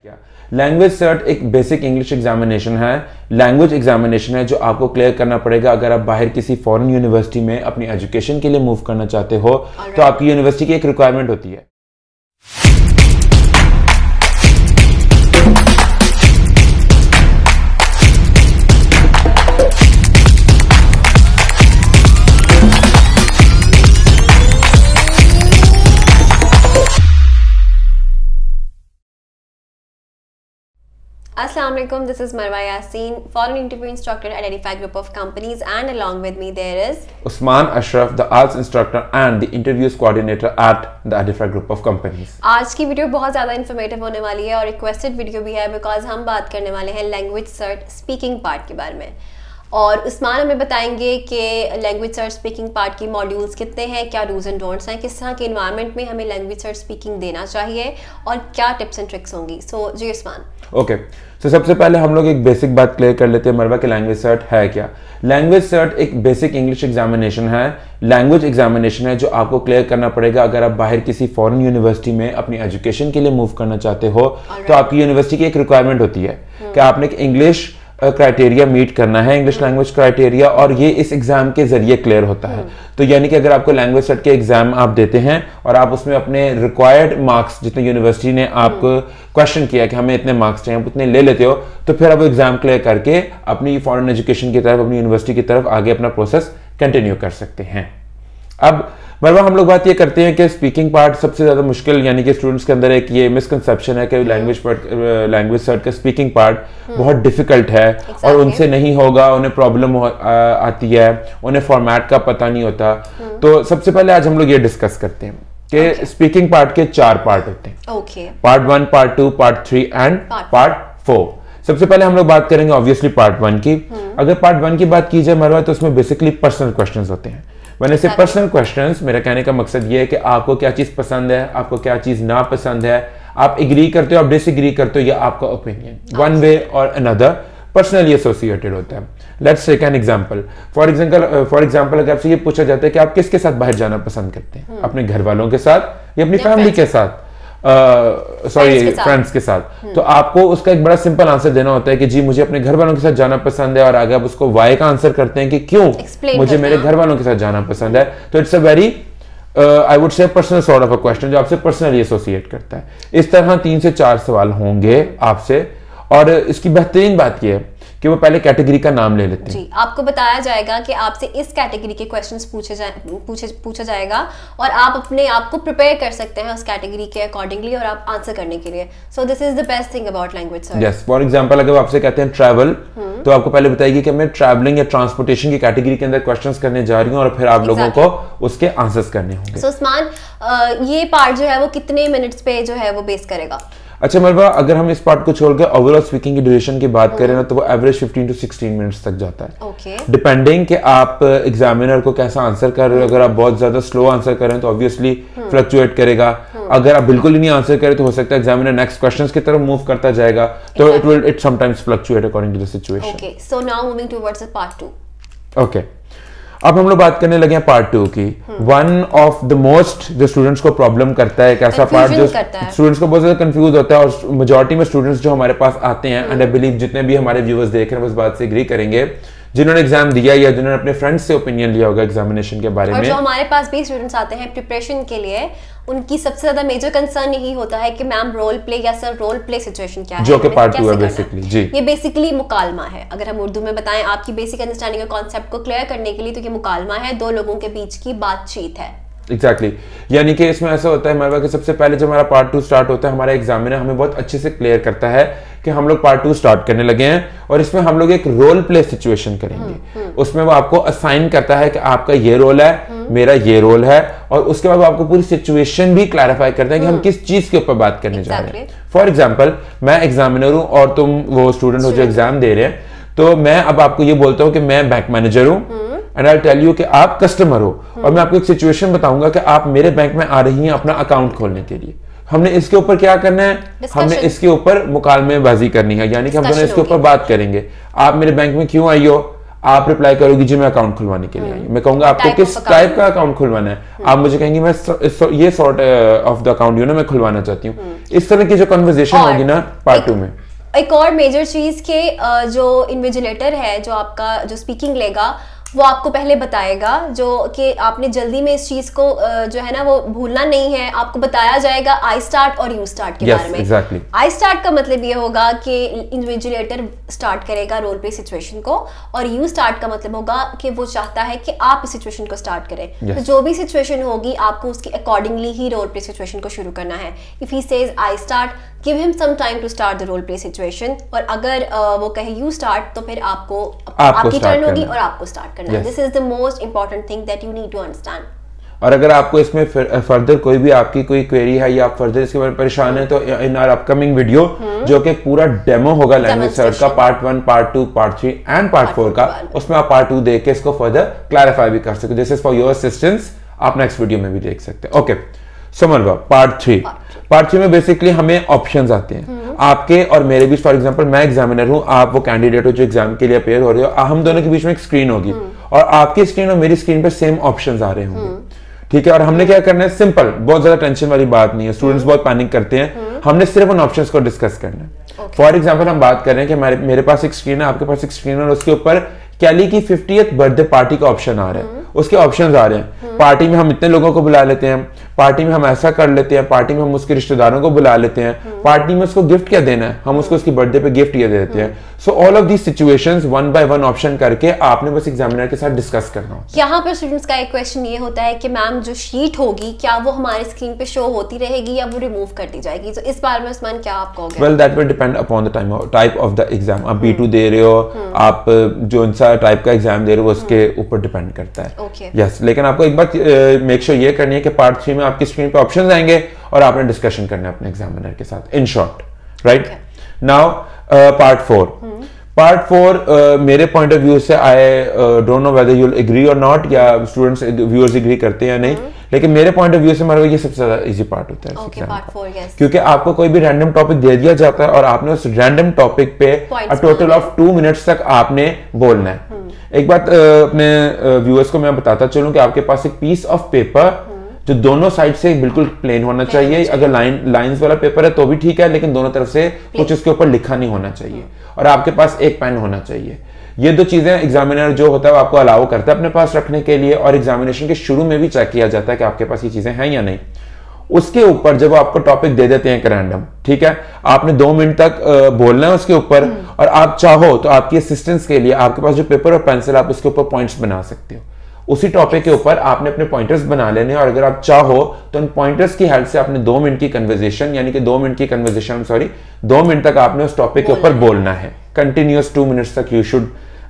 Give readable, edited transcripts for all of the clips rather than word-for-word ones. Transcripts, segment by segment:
क्या language cert एक basic English examination है, लैंग्वेज एग्जामिनेशन है जो आपको क्लियर करना पड़ेगा अगर आप बाहर किसी फॉरेन यूनिवर्सिटी में अपनी एजुकेशन के लिए मूव करना चाहते हो। तो आपकी यूनिवर्सिटी की एक रिक्वायरमेंट होती है। Assalamu alaikum, this is Marwa Yassin, foreign interview instructor at Edify Group of Companies, and along with me there is Usman Ashraf, the arts instructor and the interviews coordinator at the Edify Group of Companies. आज की video बहुत ज़्यादा informative होने वाली है और requested video भी है बिकॉज हम बात करने वाले हैं लैंग्वेज सर्ट स्पीकिंग पार्ट के बारे में। और उस्मान हमें बताएंगे कि लैंग्वेज सर्च स्पीकिंग पार्ट की मॉड्यूल्स कितने हैं, क्या डूज एंड डोंट्स हैं, किस तरह के इन्वायरमेंट में हमें लैंग्वेज सर्च स्पीकिंग देना चाहिए और क्या टिप्स एंड ट्रिक्स होंगी। सो जी उस्मान। ओके, तो सबसे पहले हम लोग एक बेसिक बात क्लियर कर लेते हैं मरवा कि लैंग्वेज सर्ट है क्या। लैंग्वेज सर्ट एक बेसिक इंग्लिश एग्जामिनेशन है, लैंग्वेज एग्जामिनेशन है जो आपको क्लियर करना पड़ेगा अगर आप बाहर किसी फॉरेन यूनिवर्सिटी में अपनी एजुकेशन के लिए मूव करना चाहते हो। तो आपकी यूनिवर्सिटी की एक रिक्वायरमेंट होती है कि आपने इंग्लिश क्राइटेरिया मीट करना है, इंग्लिश लैंग्वेज क्राइटेरिया, और ये इस एग्जाम के जरिए क्लियर होता है। तो यानी कि अगर आपको लैंग्वेज सेट के एग्जाम आप देते हैं और आप उसमें अपने रिक्वायर्ड मार्क्स जितने यूनिवर्सिटी ने आपको क्वेश्चन किया कि हमें इतने मार्क्स चाहिए, आप उतने ले लेते हो, तो फिर आप एग्जाम क्लियर करके अपनी फॉरेन एजुकेशन की तरफ, अपनी यूनिवर्सिटी की तरफ आगे अपना प्रोसेस कंटिन्यू कर सकते हैं। अब मरवा हम लोग बात ये करते हैं कि स्पीकिंग पार्ट सबसे ज्यादा मुश्किल, यानी कि स्टूडेंट्स के अंदर एक ये मिसकंसेप्शन है कि लैंग्वेज सर्ट का स्पीकिंग पार्ट बहुत डिफिकल्ट है और उनसे नहीं होगा, उन्हें प्रॉब्लम आती है, उन्हें फॉर्मेट का पता नहीं होता। तो सबसे पहले आज हम लोग ये डिस्कस करते हैं कि स्पीकिंग पार्ट के 4 पार्ट होते हैं। Part 1, part 2, part 3 and part 4। सबसे पहले हम लोग बात करेंगे ऑब्वियसली पार्ट 1 की। अगर पार्ट 1 की बात की जाए मरवा, तो उसमें बेसिकली पर्सनल क्वेश्चंस होते हैं। मैंने से पर्सनल क्वेश्चंस, मेरा कहने का मकसद ये है कि आपको क्या चीज पसंद है, आपको क्या चीज ना पसंद है, आप एग्री करते हो, आप डिसएग्री करते हो, या आपका ओपिनियन वन वे और अनदर पर्सनली एसोसिएटेड होता है। Let's take an example. For example अगर आपसे ये पूछा जाता है कि आप किसके साथ बाहर जाना पसंद करते हैं, अपने घर वालों के साथ या अपनी फैमिली के साथ, फ्रेंड्स के साथ, तो आपको उसका एक बड़ा सिंपल आंसर देना होता है कि जी मुझे अपने घर वालों के साथ जाना pसंद है, और आगे आप उसको वाई का आंसर करते हैं कि क्यों मुझे मेरे घर वालों के साथ जाना पसंद है। तो it's a very I would say personal sort of a question जो आपसे पर्सनली एसोसिएट करता है। इस तरह 3 से 4 सवाल होंगे आपसे, और इसकी बेहतरीन बात यह है कि वो पहले कैटेगरी का नाम ले लेते हैं। जी, आपको बताया जाएगा कि आपसे इस कैटेगरी के क्वेश्चंस पूछा जाएगा और आप अपने आप को प्रिपेयर कर सकते हैं उस कैटेगरी के अकॉर्डिंगली और आप आंसर करने के लिए। So this is the best thing about language cert. Yes, for example अगर आपसे कहते हैं ट्रैवल, तो आपको पहले बताएगी कि मैं ट्रैवलिंग या ट्रांसपोर्टेशन की कैटेगरी के अंदर क्वेश्चंस करने जा रही हूँ, और फिर आप लोगों को उसके आंसर्स करने होंगे। सो उस्मान, ये पार्ट जो है वो कितने मिनट्स पे जो है वो बेस करेगा? अच्छा मरवा, अगर हम इस पार्ट को छोड़कर ओवरऑल स्पीकिंग की ड्यूरेशन की बात करें ना, तो वो एवरेज 15 to 16 मिनट्स तक जाता है, डिपेंडिंग कि आप एग्जामिनर को कैसा आंसर कर रहे हो। अगर आप बहुत ज्यादा स्लो आंसर कर रहे हैं तो ऑब्वियसली फ्लक्चुएट करेगा। अगर आप बिल्कुल ही नहीं आंसर करें तो हो सकता है एग्जामिनर नेक्स्ट क्वेश्चंस की तरफ मूव करता जाएगा, तो it sometimes fluctuate according to the situation. Okay, so now moving towards part 2। Okay, अब हम लोग बात करने लगे हैं पार्ट 2 की। वन ऑफ द मोस्ट जो स्टूडेंट्स को प्रॉब्लम करता है, एक ऐसा पार्ट जो स्टूडेंट्स को बहुत ज्यादा कंफ्यूज होता है, और मेजॉरिटी में स्टूडेंट्स जो हमारे पास आते हैं, एंड आई बिलीव जितने भी हमारे व्यूअर्स देख रहे हैं उस बात से एग्री करेंगे, जिन्होंने एग्जाम दिया या जिन्होंने अपने फ्रेंड्स से ओपिनियन लिया होगा एग्जामिनेशन के बारे में, और जो हमारे पास भी स्टूडेंट्स आते हैं प्रिपरेशन के लिए, उनकी सबसे ज्यादा मेजर कंसर्न यही होता है कि मैम रोल प्ले या सर रोल प्ले सिचुएशन क्या है, जो कि पार्ट 2 है बेसिकली। जी, ये बेसिकली मुकालमा है। अगर हम उर्दू में बताएं आपकी बेसिक अंडरस्टैंडिंग और कॉन्सेप्ट को क्लियर करने के लिए, तो ये मुकालमा है, 2 लोगों के बीच की बातचीत है। एग्जैक्टली यानी कि इसमें ऐसा होता है हमारे, सबसे पहले जब हमारा पार्ट 2 स्टार्ट होता है, हमारा एग्जामिनर हमें बहुत अच्छे से क्लियर करता है कि हम लोग पार्ट 2 स्टार्ट करने लगे हैं, और इसमें हम लोग एक रोल प्ले सिचुएशन करेंगे। उसमें वो आपको असाइन करता है कि आपका ये रोल है, मेरा ये रोल है, और उसके बाद वो आपको पूरी सिचुएशन भी क्लैरिफाई करते हैं कि हम किस चीज के ऊपर बात करने जा रहे हैं। फॉर एग्जाम्पल, मैं एग्जामिनर हूं और तुम वो स्टूडेंट हो जो एग्जाम दे रहे हैं, तो मैं अब आपको ये बोलता हूँ कि मैं बैंक मैनेजर हूँ, एंड आई टेल यू कि आप कस्टमर हो, और मैं आपको एक सिचुएशन बताऊंगा कि आप मेरे बैंक में आ रही हैं अपना अकाउंट खोलने के लिए। हमने इसके ऊपर क्या करना है, हमने इसके ऊपर मुकालमेबाजी करनी है, यानी कि हम दोनों इसके ऊपर बात करेंगे। आप मेरे बैंक में क्यों आई हो, आप रिप्लाई करोगी जी मैं अकाउंट खुलवाने के लिए आई हूं, मैं कहूंगा आपको किस टाइप का अकाउंट खुलवाना है, आप मुझे कहेंगे मैं ये सॉर्ट ऑफ द अकाउंट मैं खुलवाना चाहती हूँ। इस तरह की जो कन्वर्सेशन होगी ना पार्ट 2 में। एक और मेजर चीज के जो इन्विजिलेटर है जो आपका जो स्पीकिंग लेगा वो आपको पहले बताएगा जो कि आपने जल्दी में इस चीज को जो है ना वो भूलना नहीं है। आपको बताया जाएगा आई स्टार्ट और यू स्टार्ट के बारे में। exactly. आई स्टार्ट का मतलब ये होगा कि इन्विजिलेटर स्टार्ट करेगा रोल प्ले सिचुएशन को, और यू स्टार्ट का मतलब होगा कि वो चाहता है कि आप इस सिचुएशन को स्टार्ट करें। तो जो भी सिचुएशन होगी आपको उसकी अकॉर्डिंगली ही रोल प्ले सिचुएशन को शुरू करना है। If he says I start, give him some time to start the role play situation, और अगर वो कहे यू स्टार्ट तो फिर आपकी टर्न होगी और आपको स्टार्ट करना है। This is the most important thing that you need to understand. और अगर आपको इसमें फर्दर कोई भी आपकी कोई क्वेरी है या आप फर्दर इसके बारे में परेशान है तो इन आवर अपकमिंग वीडियो जो कि पूरा डेमो होगा लैंग्वेज सर्च का part 1, part 2, part 3 and part 4 का, उसमें आप पार्ट 2 देख के इसको फर्दर क्लैरिफाई भी कर सकते हो। This is for your assistance, आप नेक्स्ट वीडियो में भी देख सकते हैं। ओके सो मरवा पार्ट 3 में बेसिकली हमें ऑप्शंस आते हैं आपके और मेरे बीच। फॉर एग्जांपल मैं एग्जामिनर हूं, आप वो कैंडिडेट हो जो एग्जाम के लिए अपेयर हो रहे हो, हम दोनों के बीच में एक स्क्रीन होगी और आपकी स्क्रीन और मेरी स्क्रीन पर सेम ऑप्शंस आ रहे होंगे, ठीक है। और हमने क्या करना है, सिंपल, बहुत ज्यादा टेंशन वाली बात नहीं है। स्टूडेंट्स बहुत पैनिक करते हैं, हमने सिर्फ उन ऑप्शंस को डिस्कस करना है। फॉर एग्जांपल हम बात कर रहे हैं कि मेरे पास एक स्क्रीन है, आपके पास एक स्क्रीन है और उसके ऊपर कैली की 50th बर्थडे पार्टी का ऑप्शन आ रहा है, उसके ऑप्शंस आ रहे हैं। पार्टी में हम इतने लोगों को बुला लेते हैं, पार्टी में हम ऐसा कर लेते हैं, पार्टी में हम उसके रिश्तेदारों को बुला लेते हैं, पार्टी में उसको गिफ्ट क्या देना है, हम उसको उसकी बर्थडे पे गिफ्ट ये दे देते हैं। So all of these situations one by one option करके आपने बस एग्जामिनर के साथ डिस्कस करना हो। यहाँ पर स्टूडेंट्स का एक क्वेश्चन ये होता है कि मैम जो शीट होगी क्या वो हमारे स्क्रीन पे शो होती रहेगी या वो रिमूव कर दी जाएगी? तो इस बारे में उस्मान क्या आप कहोगे? Well that will depend upon the type of the exam. आप B2 दे रहे हो, आप जो सा टाइप का एग्जाम दे रहे हो उसके ऊपर डिपेंड करता है। यस, लेकिन आपको एक बात मेक श्योर ये करनी है कि पार्ट 3 में आपकी स्क्रीन पे ऑप्शंस आएंगे और आपने डिस्कशन करना है अपने एग्जामिनर के साथ, in short, right. Now part 4 मेरे पॉइंट ऑफ व्यू से I don't know whether you will agree or not, या स्टूडेंट्स व्यूअर्स एग्री करते हैं या नहीं, लेकिन मेरे पॉइंट ऑफ व्यू से मतलब ये सबसे ज्यादा इजी पार्ट होता है पार्ट 4, yes. क्योंकि आपको कोई भी रैंडम टॉपिक दे दिया जाता है और आपने उस रैंडम टॉपिक पे टोटल ऑफ 2 मिनट्स तक आपने बोलना है। एक बात अपने व्यूअर्स को मैं बताता चलूं कि आपके पास एक पीस ऑफ पेपर जो दोनों साइड से बिल्कुल प्लेन होना चाहिए। अगर लाइंस वाला पेपर है तो भी ठीक है, लेकिन दोनों तरफ से कुछ उसके ऊपर लिखा नहीं होना चाहिए, और आपके पास एक पेन होना चाहिए। ये 2 चीजें एग्जामिनर जो होता है वो आपको अलाउ करता है अपने पास रखने के लिए, और एग्जामिनेशन के शुरू में भी चेक किया जाता है कि आपके पास ये चीजें हैं या नहीं। उसके ऊपर जब आपको टॉपिक दे देते हैं एक रैंडम, ठीक है, आपने 2 मिनट तक बोलना है उसके ऊपर, और आप चाहो तो आपकी असिस्टेंस के लिए आपके पास जो पेपर और पेंसिल, आप उसके ऊपर पॉइंट्स बना सकते हो। उसी टॉपिक के ऊपर आपने अपने पॉइंटर्स बना लेने, और अगर आप चाहो तो उन पॉइंटर्स की हेल्प से आपने 2 मिनट की कन्वर्सेशन, यानी कि 2 मिनट की कन्वर्सेशन, 2 मिनट तक आपने उस टॉपिक के ऊपर बोलना है। कंटिन्यूअस 2 मिनट्स तक you should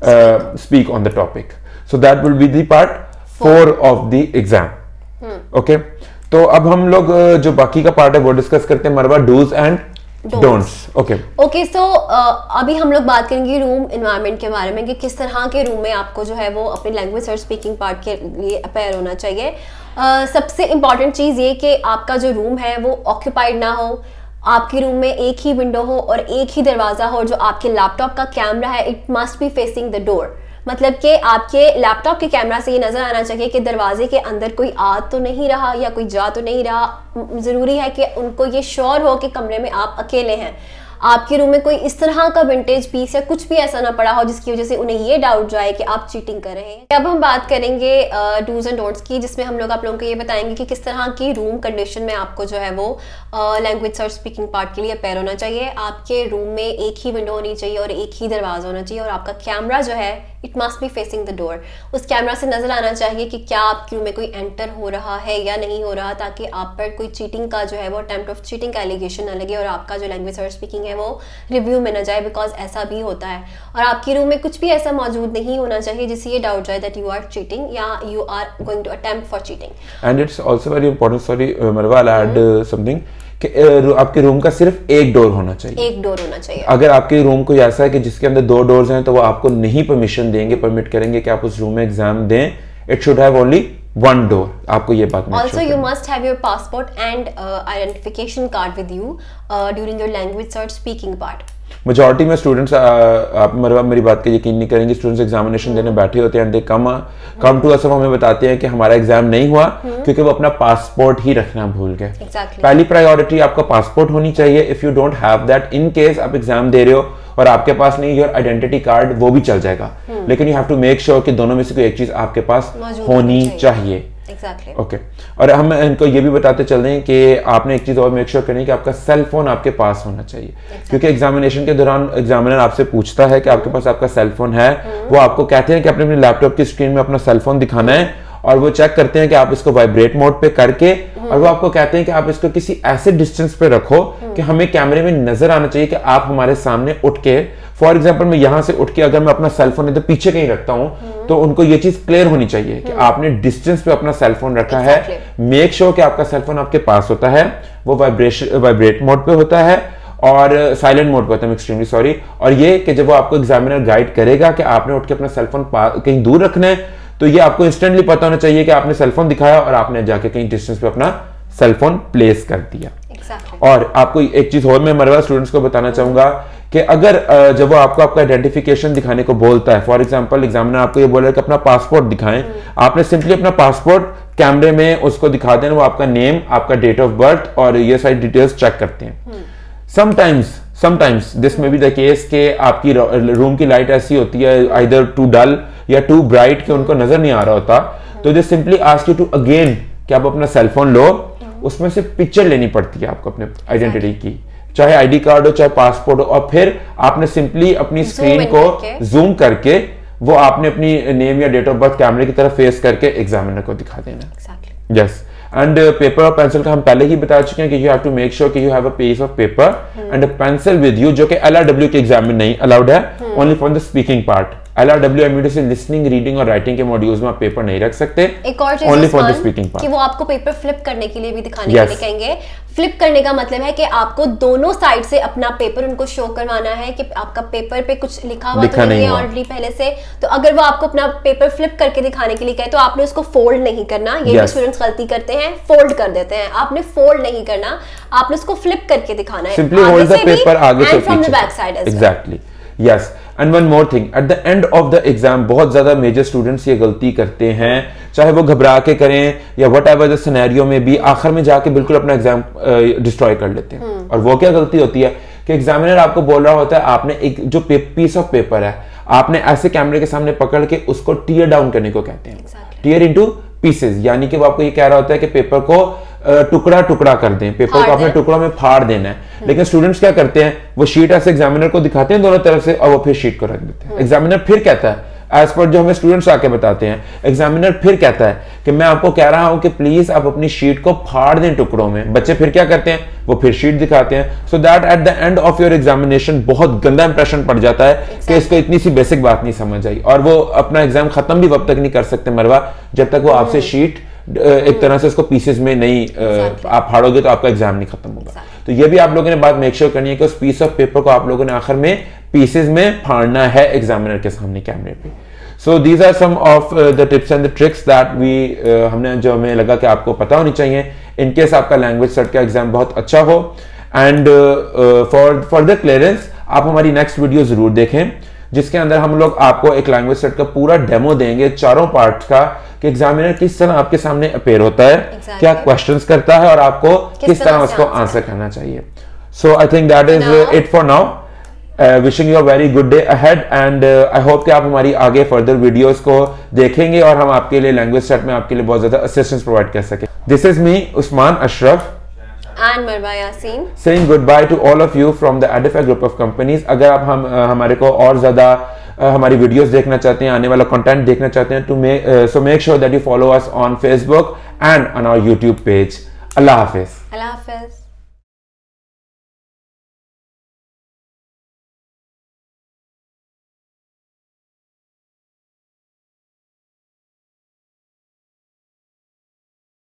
speak on the topic. So that will be the part 4 of the exam. Okay, तो अब हम लोग जो बाकी का पार्ट है वो डिस्कस करते हैं, Marwa do's and don'ts. Okay, so अभी हम लोग बात करेंगे रूम एनवायरनमेंट के बारे में कि किस तरह के रूम में आपको जो है वो अपने लैंग्वेज सर्च स्पीकिंग पार्ट के लिए अपेयर होना चाहिए। सबसे इंपॉर्टेंट चीज़ ये कि आपका जो रूम है वो ऑक्यूपाइड ना हो, आपके रूम में एक ही विंडो हो और एक ही दरवाज़ा हो। जो आपके लैपटॉप का कैमरा है it must be facing the door, मतलब कि आपके लैपटॉप के कैमरा से ये नजर आना चाहिए कि दरवाजे के अंदर कोई आ तो नहीं रहा या कोई जा तो नहीं रहा। जरूरी है कि उनको ये श्योर हो कि कमरे में आप अकेले हैं। आपके रूम में कोई इस तरह का विंटेज पीस या कुछ भी ऐसा ना पड़ा हो जिसकी वजह से उन्हें ये डाउट जाए कि आप चीटिंग कर रहे हैं। अब हम बात करेंगे डूज एंड डोंट्स की, जिसमें हम लोग आप लोगों को ये बताएंगे कि किस तरह की रूम कंडीशन में आपको जो है वो लैंग्वेज सर्च स्पीकिंग पार्ट के लिए अपेयर होना चाहिए। आपके रूम में एक ही विंडो होनी चाहिए और एक ही दरवाजा होना चाहिए, और आपका कैमरा जो है it must be facing the door. उस कैमरा से नजर आना चाहिए कि क्या आपके रूम में कोई एंटर हो रहा है या नहीं हो रहा, ताकि आप पर कोई चीटिंग का जो है वो अटेम्प्ट ऑफ चीटिंग का एलिगेशन ना लगे और आपका जो लैंग्वेज सर्च स्पीकिंग है वो रिव्यू में ना जाए, बिकॉज ऐसा भी होता है। और आपके रूम में कुछ भी ऐसा मौजूद नहीं होना चाहिए जिससे ये डाउट जाए दैट यू आर चीटिंग या you are going to attempt for cheating. And it's also very important, sorry Marwa, I add something कि आपके रूम का सिर्फ एक डोर होना चाहिए। एक डोर होना चाहिए। अगर आपके रूम कोई ऐसा है कि जिसके अंदर 2 डोर्स हैं तो वो आपको नहीं परमिशन देंगे, परमिट करेंगे कि आप उस रूम में एग्जाम दें। It should have only 1 door. आपको ये बात also you must have your passport and identification card with you during your language search speaking part. Majority में स्टूडेंट्स, आप मेरी बात का यकीन नहीं करेंगे, स्टूडेंट्स एग्जामिनेशन देने बैठे होते हैं and they come to us, हमें बताते हैं कि हमारा एग्जाम नहीं हुआ क्योंकि वो अपना पासपोर्ट ही रखना भूल गए। पहली प्रायोरिटी आपका पासपोर्ट होनी चाहिए। If you don't have that, in case आप एग्जाम दे रहे हो और आपके पास नहीं, योर आइडेंटिटी कार्ड वो भी चल जाएगा, लेकिन you have to make sure कि दोनों में से कोई एक चीज आपके पास होनी चाहिए। ओके और हम इनको ये भी बताते चल रहे हैं कि आपने एक चीज और मेक श्योर करनी है कि आपका सेल फोन आपके पास होना चाहिए, क्योंकि एग्जामिनेशन के दौरान एग्जामिनर आपसे पूछता है कि आपके पास आपका सेल फोन है। वो आपको कहते हैं कि अपने लैपटॉप की स्क्रीन में अपना सेल फोन दिखाना है और वो चेक करते हैं कि आप इसको वाइब्रेट मोड पे करके, और वो आपको कहते हैं कि आप इसको किसी ऐसे डिस्टेंस पे रखो कि हमें कैमरे में नजर आना चाहिए कि आप हमारे सामने उठ के, फॉर एग्जांपल मैं यहां से उठ के अगर मैं अपना सेल फोन इधर पीछे कहीं रखता हूं तो उनको ये चीज क्लियर होनी चाहिए कि आपने डिस्टेंस पे अपना सेल फोन रखा है। मेक श्योर कि आपका सेल फोन आपके पास होता है, वो वाइब्रेट मोड पे होता है और साइलेंट मोड पे होता है, एक्सट्रीमली सॉरी। और ये कि जब वो आपको एग्जामिनर गाइड करेगा कि आपने उठ के अपना सेल फोन कहीं दूर रखना है, तो ये आपको इंस्टेंटली पता होना चाहिए कि आपने सेल फोन दिखाया और आपने जाके कहीं डिस्टेंस पे अपना सेल फोन प्लेस कर दिया। और आपको एक चीज और मैं मरवा स्टूडेंट्स को बताना चाहूंगा कि अगर जब वो आपको आपका आइडेंटिफिकेशन दिखाने को बोलता है, फॉर एग्जांपल एग्जामिनर आपको ये बोल रहा है कि अपना पासपोर्ट दिखाएं, आपने सिंपली अपना पासपोर्ट कैमरे में उसको दिखा देना, वो आपका नेम, आपका डेट ऑफ बर्थ और ये सारी डिटेल्स चेक करते हैं। Sometimes this may be the case के आपकी रूम की लाइट ऐसी होती है आइदर टू डल या टू ब्राइट कि उनको नजर नहीं आ रहा होता, तो they simply ask you to again कि आप अपना सेल फोन लो, उसमें से पिक्चर लेनी पड़ती है आपको अपने आइडेंटिटी की, चाहे आईडी कार्ड हो चाहे पासपोर्ट हो, और फिर आपने सिंपली अपनी स्क्रीन को जूम करके वो आपने अपनी नेम या डेट ऑफ बर्थ कैमरे की तरफ फेस करके एग्जामिनर को दिखा देना। यस एंड पेपर और पेंसिल का हम पहले ही बता चुके हैं कि you have to make sure कि you have a piece of paper and a pencil with you, जो कि LRW के एग्जाम में नहीं अलाउड है, only for the speaking part. LRW एमयूडी से लिसनिंग, रीडिंग और राइटिंग के मॉड्यूल्स में आप पेपर नहीं रख सकते। एक और चीज only for the speaking part कि वो आपको पेपर फ्लिप करने के लिए भी दिखाने के लिए कहेंगे। फ्लिप करने का मतलब है कि आपको दोनों साइड से अपना पेपर उनको शो करवाना है कि आपका पेपर पे कुछ लिखा हुआ तो नहीं है ऑलरेडी पहले से। तो अगर वो आपको अपना पेपर फ्लिप करके दिखाने के लिए कहे तो आपने उसको फोल्ड नहीं करना। ये भी स्टूडेंट्स गलती करते हैं, फोल्ड कर देते हैं। आपने फोल्ड नहीं करना, आपने उसको फ्लिप करके दिखाना है, सिंपली होल्ड द पेपर आगे से from the back side. Exactly, yes. And one more thing, at the end of the exam बहुत ज्यादा मेजर स्टूडेंट्स ये गलती करते हैं, चाहे वो घबरा के करें या वट एवर द सिनेरियो में भी, आखिर में जाके बिल्कुल अपना एग्जाम डिस्ट्रॉय कर लेते हैं। और वो क्या गलती होती है कि एग्जामिनर आपको बोल रहा होता है, आपने एक जो पीस ऑफ पेपर है आपने ऐसे कैमरे के सामने पकड़ के उसको टीयर डाउन करने को कहते हैं, टीयर इनटू पीसेस, यानी कि वो आपको ये कह रहा होता है कि पेपर को टुकड़ा टुकड़ा कर दें, पेपर को अपने टुकड़ों में फाड़ देना है। लेकिन स्टूडेंट्स क्या करते हैं, वो शीट ऐसे एग्जामिनर को दिखाते हैं दोनों तरफ से और वो फिर शीट को रख देते हैं। एग्जामिनर फिर कहता है, एज पर जो हमें स्टूडेंट्स आके बताते हैं, एग्जामिनर फिर कहता है कि मैं आपको कह रहा हूं कि प्लीज आप अपनी शीट को फाड़ दें टुकड़ों में। बच्चे फिर क्या करते हैं, वो फिर शीट दिखाते हैं। So that at the end of your examination बहुत गंदा इंप्रेशन पड़ जाता है कि इसको इतनी सी बेसिक बात नहीं समझ आई, और वो अपना एग्जाम खत्म भी वक्त तक नहीं कर सकते मरवा, जब तक वो आपसे शीट एक तरह से इसको पीसेस में नहीं आप फाड़ोगे तो आपका एग्जाम नहीं खत्म होगा। तो ये भी आप लोगों ने बात मेक श्योर करनी है कि उस पीस ऑफ पेपर को आप लोगों ने आखिर में पीसेस में फाड़ना है एग्जामिनर के सामने कैमरे पे। So these are some of the tips and the tricks that we हमने जो हमें लगा कि आपको पता होनी चाहिए इन केस आपका लैंग्वेज सेट का एग्जाम बहुत अच्छा हो। एंड फॉर फर्दर क्लियरेंस आप हमारी नेक्स्ट वीडियो जरूर देखें, जिसके अंदर हम लोग आपको एक लैंग्वेज सेट का पूरा डेमो देंगे चारों पार्ट्स का, कि एग्जामिनर किस तरह आपके सामने अपेयर होता है, क्या क्वेश्चंस करता है और आपको किस तरह उसको आंसर करना चाहिए। So I think that is it for now. Wishing you a very good day ahead and I hope कि आप हमारी आगे फर्दर वीडियोस को देखेंगे और हम आपके लिए लैंग्वेज सेट में आपके लिए बहुत ज्यादा असिस्टेंस प्रोवाइड कर सके। This is me Usman Ashraf and Marwa Yasin saying goodbye to all of you from the Edify group of companies। अगर आप हमारे को और ज्यादा हमारी वीडियोस देखना चाहते हैं, आने वाला कंटेंट देखना चाहते हैं, तो make sure that you follow us on Facebook and on our YouTube page. अल्लाह हाफिज।